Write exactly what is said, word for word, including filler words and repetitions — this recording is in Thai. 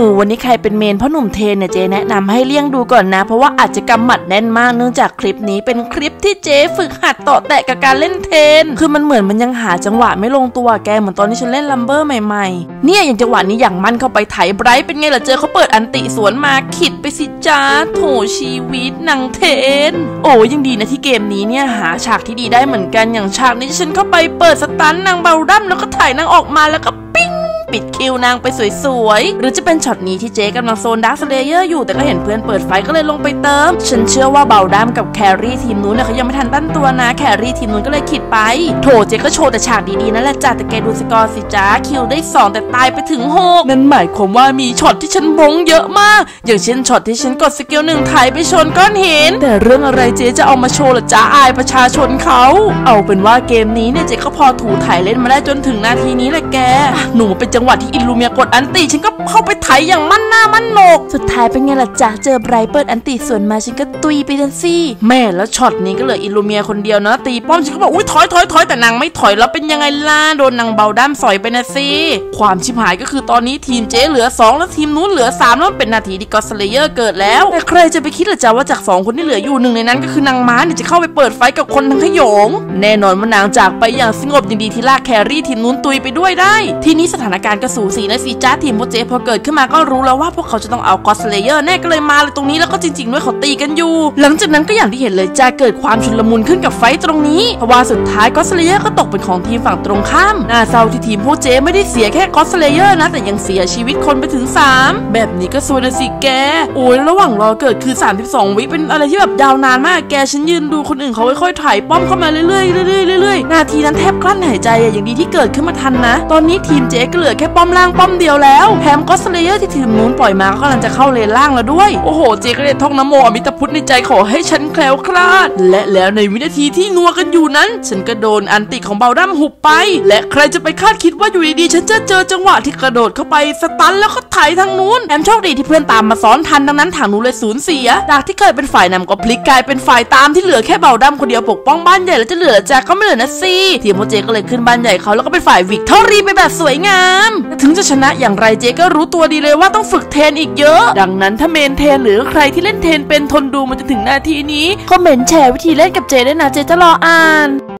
อวันนี้ใครเป็นเมนพ่อหนุ่มเทนเนี่ยเจแนะนำให้เลี่ยงดูก่อนนะเพราะว่าอาจจะกำหมัดแน่นมากเนื่องจากคลิปนี้เป็นคลิปที่เจฝึกหัดต่อแตะกับการเล่นเทนคือมันเหมือนมันยังหาจังหวะไม่ลงตัวแกเหมือนตอนที่ฉันเล่นลัมเบอร์ใหม่ๆเนี่ยอย่างจังหวะนี้อย่างมันเข้าไปไถไบรท์เป็นไงล่ะเจอเขาเปิดอันติสวนมาขิดไปสิจ้าโถชีวิตนางเทนโอ้ยังดีนะที่เกมนี้เนี่ยหาฉากที่ดีได้เหมือนกันอย่างฉากนี้ฉันเข้าไปเปิดสตันนางเบลดัมแล้วก็ถ่ายนางออกมาแล้วก็ปิ้งปิดคิวนางไปสวยๆหรือจะเป็นช็อตนี้ที่เจ๊กำลังโซนดาร์คสเลเยอร์อยู่แต่ก็เห็นเพื่อนเปิดไฟก็เลยลงไปเติมฉันเชื่อว่าเบลดัมกับแครี่ทีมนู้นเนี่ยเขายังไม่ทันตั้งตัวนะแครี่ทีมนู้นก็เลยขิดไปโถเจ๊ก็โชว์แต่ฉากดีๆนั่นแหละจ้ะแต่แกดูสกอร์สิจ้าคิวได้สองแต่ตายไปถึงหกนั่นหมายความว่ามีช็อตที่ฉันบงเยอะมากอย่างเช่นช็อตที่ฉันกดสกิลหนึ่งถ่ายไปชนก้อนหินแต่เรื่องอะไรเจ๊จะเอามาโชว์ล่ะจ้าอายประชาชนเขาเอาเป็นว่าเกมนี้เนี่ยเจ๊ก็พอถูถ่ายเล่นมาได้จนถึงนาทีนี้แหละแกหนูเป็นจังหวะที่อิลูเมียกดอันติฉันก็เข้าไปไถอย่างมั่นหน้ามั่นโหนกสุดท้ายเป็นไงล่ะจ๊ะเจอไบรท์เปิดอันติส่วนมาฉันก็ตุยไปทันสิแม่แล้วช็อตนี้ก็เหลืออิลูเมียคนเดียวนะตีป้อมฉันก็บอกอุ้ยถอยถอยถอยแต่นางไม่ถอยแล้วเป็นยังไงล่ะโดนนางเบลดัมสอยไปนะสิความชิบหายก็คือตอนนี้ทีมเจ๊เหลือสองแล้วทีมนู้นเหลือสามแล้วเป็นนาทีที่ก็อดสเลเยอร์เกิดแล้วแต่ใครจะไปคิดล่ะจ๊ะว่าจากสองคนที่เหลืออยู่หนึ่งในนั้นก็คือนางม้าเนี่ยจะเข้าไปเปิดไฟกับคนทั้งขโยงแน่นอนว่านางจากไปอย่างสงบอย่างดีที่ลากแครี่ทีมนู้นตุยไปด้วยได้ทีนี้สถานการณ์ก็สูสีนะสิจ้าทีมพวกเจ๊พอเกิดขึ้นมาก็รู้แล้วว่าพวกเขาจะต้องเอาก็อดสเลเยอร์แน่ก็เลยมาเลยตรงนี้แล้วก็จริงๆด้วยเขาตีกันอยู่หลังจากนั้นก็อย่างที่เห็นเลยจ้าเกิดความชุลมุนขึ้นกับไฟตรงนี้เพราะว่าสุดท้ายก็อดสเลเยอร์ก็ตกเป็นของทีมฝั่งตรงข้ามน่าเศร้าที่ทีมพวกเจ๊ไม่ได้เสียแค่ก็อดสเลเยอร์นะแต่ยังเสียชีวิตคนไปถึงสามแบบนี้ก็ซวยนะสิแกโอ้ยระหว่างรอเกิดคือสามสิบสองวิเป็นอะไรที่แบบยาวนานมากแกฉันยืนดูคนอื่นเขาค่อยๆถ่ายป้อมเข้ามาเรื่อยๆเรื่อยๆเรื่อยๆนาทีนั้นแทบกลั้นหายใจอย่างดีที่เกิดขึ้นมาทันนะตอนนี้ทีมเจ๊ก็เหลือแค่ป้อมล่างป้อมเดียวแล้วแถมก็อดสเลเยอร์ที่ทีมนู้นปล่อยมาก็กำลังจะเข้าเลนล่างแล้วด้วยโอ้โหเจ๊ก็เลยท่องนโมอมิตพุทธในใจขอให้ฉันแคล้วคลาดและแล้วในวินาทีที่นัวกันอยู่นั้นฉันก็โดนอันติของเบลดัมหุบไปและใครจะไปคาดคิดว่าอยู่ดีๆฉันจะเจอจังหวะที่กระโดดเข้าไปสตันแล้วก็ไถทางนู้นแถมโชคดีที่เพื่อนตามมาซ้อนทันดังนั้นทางนู้นเลยสูญเสียจากที่เคยเป็นฝ่ายนำก็พลิกกลายเป็นฝ่ายตามที่เหลือแค่เบลดัมคนเดียวปกป้องบ้านใหญ่แล้วจะเหลือจากก็ไม่เหลือนะสิทีมโมเจก็เลยขึ้นบ้านใหญ่เขาแล้วก็เป็นฝ่ายวิกตอรี่ไปแบบสวยงามถึงจะชนะอย่างไรเจก็รู้ตัวดีเลยว่าต้องฝึกเทนอีกเยอะดังนั้นถ้าเมนเทนหรือใครที่เล่นเทนเป็นทนดูมันจะถึงนาทีนี้คอมเมนต์แชร์วิธีเล่นกับเจด้วยนะเจจะรออ่าน